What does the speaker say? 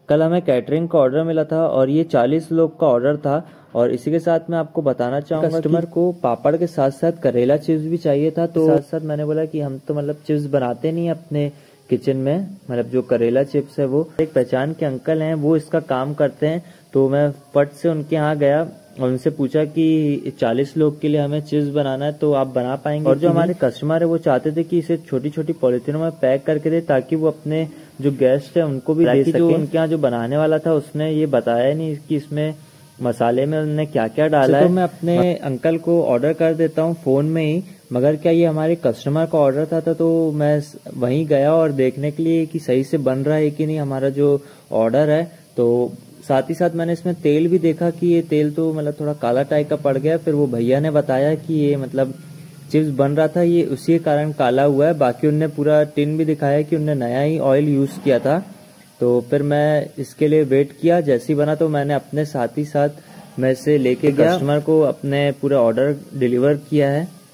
कल हमें कैटरिंग का ऑर्डर मिला था और ये 40 लोग का ऑर्डर था। और इसी के साथ मैं आपको बताना चाहूँगा कस्टमर को पापड़ के साथ साथ करेला चिप्स भी चाहिए था। तो साथ साथ मैंने बोला कि हम तो मतलब चिप्स बनाते नहीं अपने किचन में, मतलब जो करेला चिप्स है वो एक पहचान के अंकल हैं, वो इसका काम करते हैं। तो मैं फट से उनके यहाँ गया और उनसे पूछा कि 40 लोग के लिए हमें चिप्स बनाना है, तो आप बना पाएंगे? और जो हमारे कस्टमर है वो चाहते थे कि इसे छोटी छोटी पॉलिथीनों में पैक करके दे, ताकि वो अपने जो गेस्ट है उनको भी दे सके। जो उनके यहाँ जो बनाने वाला था उसने ये बताया नहीं कि इसमें मसाले में उन्होंने क्या क्या डाला है। तो मैं अपने अंकल को ऑर्डर कर देता हूँ फोन में ही, मगर क्या ये हमारे कस्टमर का ऑर्डर था तो मैं वहीं गया और देखने के लिए कि सही से बन रहा है कि नहीं हमारा जो ऑर्डर है। तो साथ ही साथ मैंने इसमें तेल भी देखा कि ये तेल तो मतलब थोड़ा काला टाइप का पड़ गया। फिर वो भैया ने बताया कि ये मतलब चिप्स बन रहा था ये उसी के कारण काला हुआ है। बाकी उनने पूरा टिन भी दिखाया कि उनने नया ही ऑयल यूज किया था। तो फिर मैं इसके लिए वेट किया, जैसे ही बना तो मैंने अपने साथ ही साथ मैं इसे लेके गया, कस्टमर को अपने पूरा ऑर्डर डिलीवर किया है।